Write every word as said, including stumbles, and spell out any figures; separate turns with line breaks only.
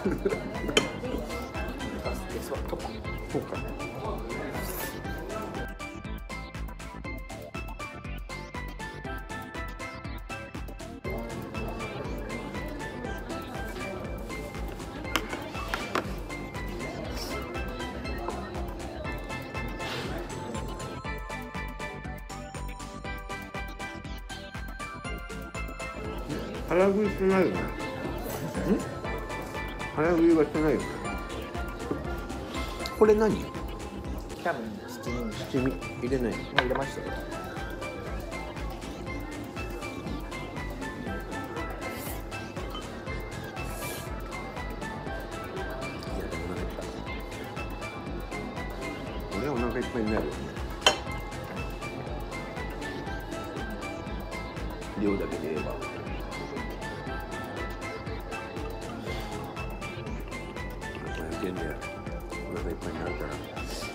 そうか。腹食いしてないよね。腹食いはしてないよね。これ何？
多分七味みたい
七味入れないの？
な。入れましたよ。
俺はお腹いっぱいになるよね。量だけで言えば。ごひゃくえんでお腹いっぱいになるから。